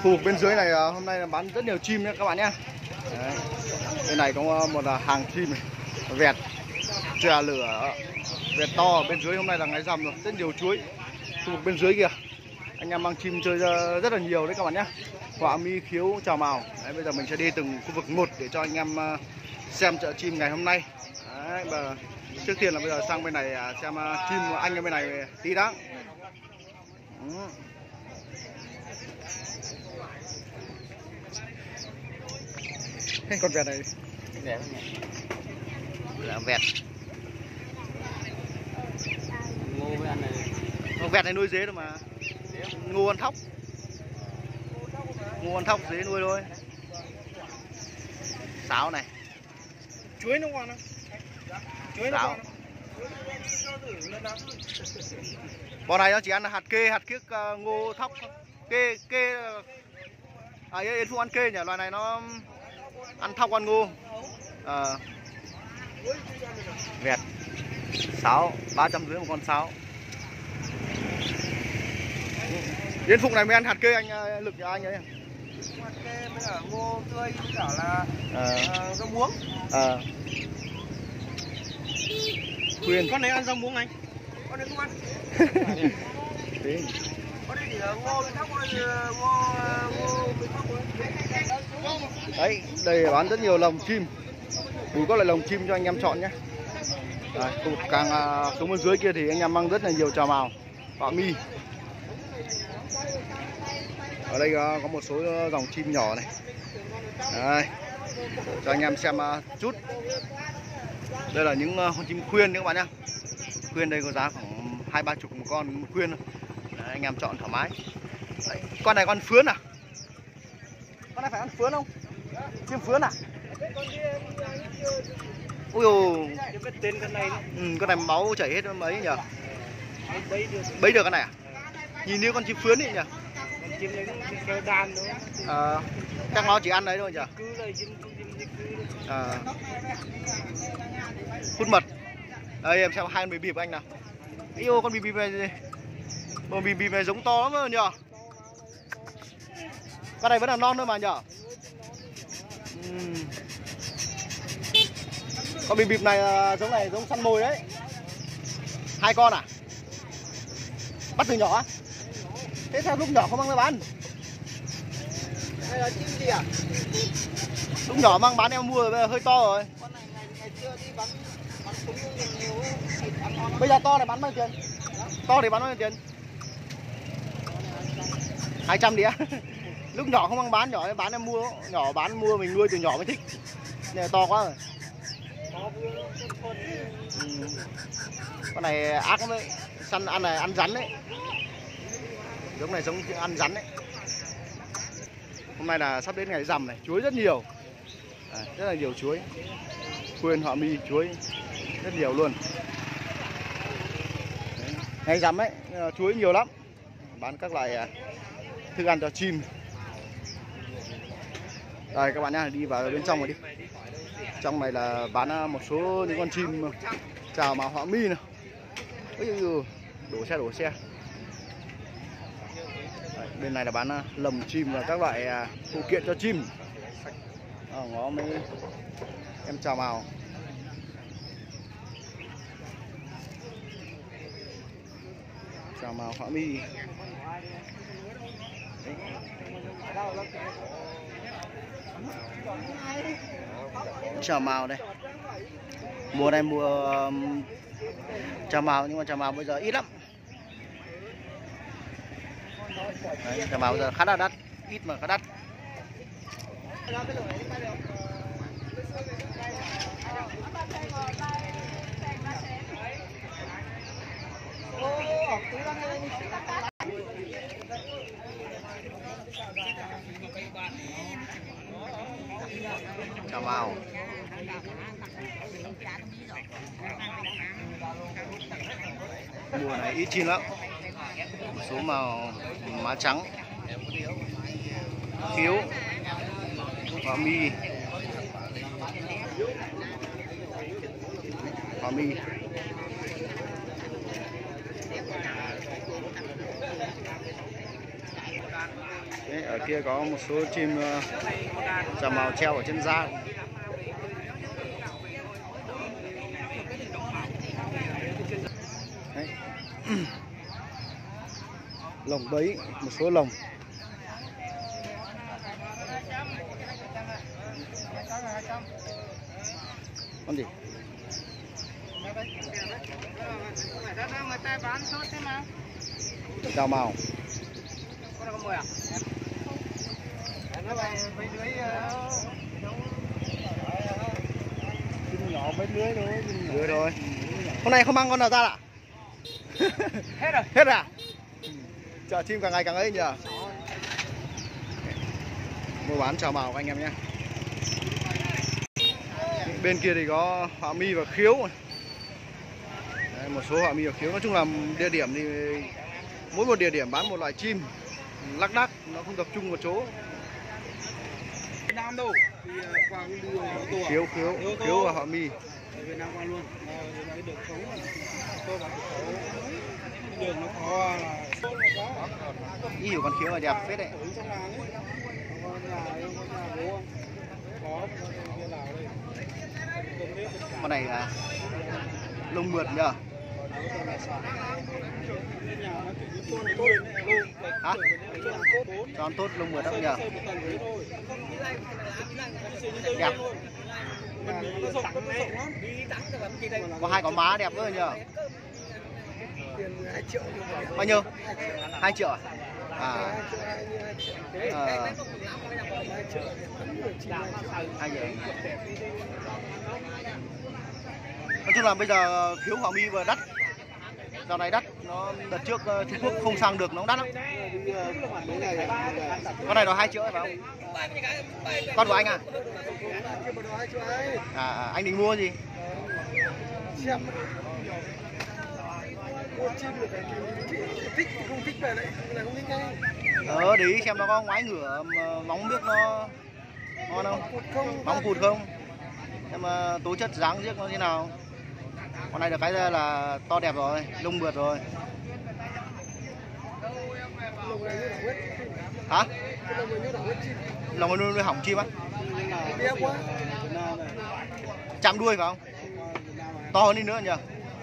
Khu vực bên dưới này hôm nay là bán rất nhiều chim nhé các bạn nhé. Đấy. Bên này có một hàng chim này, vẹt, chè lửa, vẹt to. Bên dưới hôm nay là ngày rằm rồi, rất nhiều chuối. Khu vực bên dưới kìa, anh em mang chim chơi rất là nhiều đấy các bạn nhé. Họa mi, khiếu, chào mào. Đấy, bây giờ mình sẽ đi từng khu vực một để cho anh em xem chợ chim ngày hôm nay. Đấy, và trước tiên là bây giờ sang bên này xem chim của anh ở bên này tí đã. Con vẹt này đẹp là vẹt. Ngô với ăn này. Con vẹt này nuôi dế thôi mà. Ngô ăn thóc. Ngô ăn thóc dế nuôi thôi. Sáo này. Chuối nó ngon không? Chuối nó ngon. Bọn này nó chỉ ăn hạt kê, hạt kiếc, ngô, thóc. Kê Yên Phúc ăn kê nhỉ, loài này nó ăn thóc ăn ngô. Vẹt. Sáo 350 một con sáo. Yên Phúc này mới ăn hạt kê anh Lực nhà anh ấy. Hạt kê với cả ngô tươi với cả là rau muống. Khuyên. Con này ăn rau muống anh. Con này không ăn. Con này thì ngô với thóc, ngô với thóc. Đấy, đây bán rất nhiều lồng chim. Đủ các loại lồng chim cho anh em chọn nhé. Đấy, càng xuống bên dưới kia thì anh em mang rất là nhiều trà mào, họa mi. Ở đây có một số dòng chim nhỏ này. Đây, cho anh em xem chút. Đây là những con chim khuyên đấy các bạn nhé. Khuyên đây có giá khoảng 20-30 một con một khuyên. Đấy, anh em chọn thoải mái. Đấy, con này con phướn à? Con này phải ăn phướn không? Chim phướn à? Ui dồi. Con này máu chảy hết mấy nhỉ? Bấy được con này à? Nhìn như con chim phướn ấy nhỉ? Con chim đấy cũng kêu đàn nữa. Chắc nó chỉ ăn đấy thôi nhỉ? Hút mật. Đây em xem hai con bì bịp anh nào. Yêu con bì bịp này gì? Con bì bịp này giống to lắm rồi nhỉ? Con này vẫn là non thôi mà nhỉ? Con bì bịp này giống săn mồi đấy. 2 con à? Bắt từ nhỏ á? Thế sao lúc nhỏ không mang ra bán? Đây là chim gì à? Lúc nhỏ mang bán em mua rồi, bây giờ hơi to rồi. Con này ngày xưa đi bắn súng nhiều thịt ăn ngon. Bây giờ to này bán bao nhiêu tiền? To thì bán bao nhiêu tiền? 200 đi á. Lúc nhỏ không mang bán, nhỏ bán em mua, nhỏ bán mua mình nuôi từ nhỏ mới thích. Này to quá rồi. Con này ác lắm đấy. Săn ăn này ăn rắn đấy. Giống này giống ăn rắn đấy. Hôm nay là sắp đến ngày rằm này, chuối rất nhiều. Rất là nhiều chuối. Khuyên, họa mi, chuối rất nhiều luôn. Đấy. Ngày rằm ấy, chuối nhiều lắm. Bán các loại thức ăn cho chim. Đây các bạn nhá, đi vào bên trong rồi đi. Trong này là bán một số những con chim chào mào họa mi này. Đổ xe. Đấy, bên này là bán lồng chim và các loại phụ kiện cho chim. Ngó mấy em chào mào. Chào mào họa mi. Chào mào đây. Mùa này mùa chào mào, nhưng mà chào mào bây giờ ít lắm. Đấy, chào mào bây giờ khá là đắt, ít mà khá đắt. Chào mào. Mùa này ít chim lắm. Một số màu má trắng, khiếu, họa mi, Đấy, ở kia có một số chim chào mào treo ở trên da. Đấy. Lồng bấy, một số lồng. Con gì? Chào mào. Nhỏ mấy lưới thôi. Lưới thôi. Hôm nay không mang con nào ra ạ? Hết rồi. Hết à? Chợ chim càng ngày càng ấy nhỉ? Mua bán chào mào anh em nhé. Bên kia thì có họa mi và khiếu. Đấy, một số họa mi và khiếu. Nói chung là địa điểm thì mỗi một địa điểm bán một loại chim lác đác, nó không tập trung một chỗ. Việt Nam đâu? Thì qua đường Khiếu và họa mi. Việt Nam qua luôn. Đấy được xấu. Đường nó có Ý hiểu con khiếu là đẹp phết đấy. Con này là lông mượt nhờ. Hả? Tròn tốt lông mượt lắm nhờ. Đẹp. Có hai con má đẹp nữa nhờ. Bao nhiêu? 2 triệu à? À. 2 triệu. Nói chung là bây giờ khiếu họa mi vừa đắt. Dạo này đắt, nó đợt trước Trung Quốc không sang được, nó đắt lắm. Con này nó 2 triệu phải không? Con của anh à? À, anh định mua gì? Để ý xem nó có ngoái ngửa móng nước nó ngon không? Móng cụt không? Xem tố chất dáng giết nó thế nào. Con này được cái là to đẹp rồi, lông mượt rồi. Hả? Lông nuôi hỏng chim á? Chạm đuôi phải không? To hơn đi nữa nhỉ?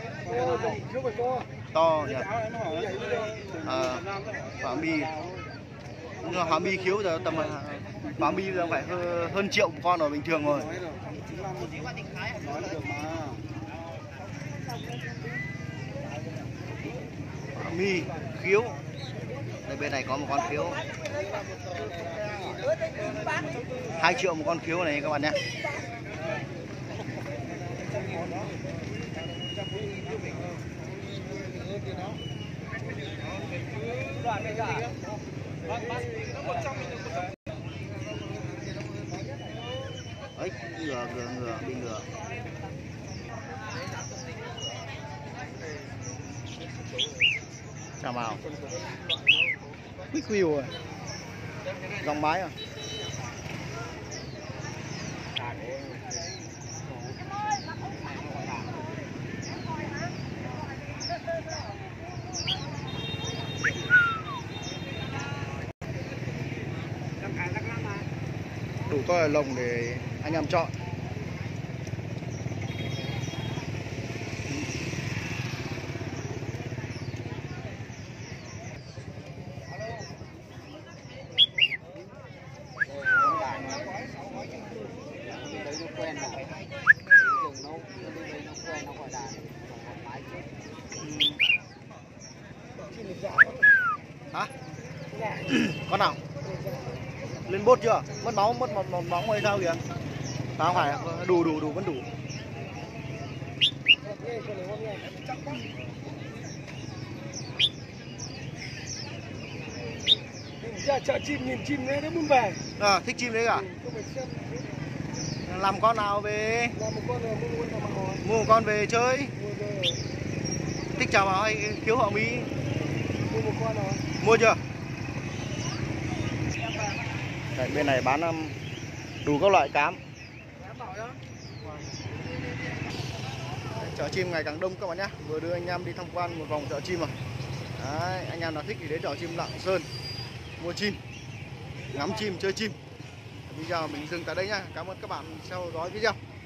To nhỉ? Họa mi. Họa mi khiếu giờ tầm họa mi giờ phải hơn triệu một con rồi, bình thường rồi. Họa mi khiếu. Đây bên này có một con khiếu. 2 triệu một con khiếu này các bạn nhé. Ấy, ngựa bị ngựa. Chào mào. Quick view rồi. Dòng mái à? Đủ to lồng để anh em chọn. Hả? Con nào? Lên bốt chưa? Mất máu, mất một móng hay sao kìa? Sao không phải, đủ vẫn đủ. Chợ chim nhìn chim đấy nó muốn về. À, thích chim đấy cả? Làm con nào về? Làm một con mua một con về chơi. Thích chào mào hay khiếu họa mi? Mua một con rồi. Mua chưa? Đấy, bên này bán đủ các loại cám. Chợ chim ngày càng đông các bạn nhé. Vừa đưa anh em đi tham quan một vòng chợ chim rồi. Đấy, anh em nào thích thì đến chợ chim Lạng Sơn. mua chim, ngắm chim, chơi chim. Bây giờ mình dừng tại đây nhá. Cảm ơn các bạn theo dõi video.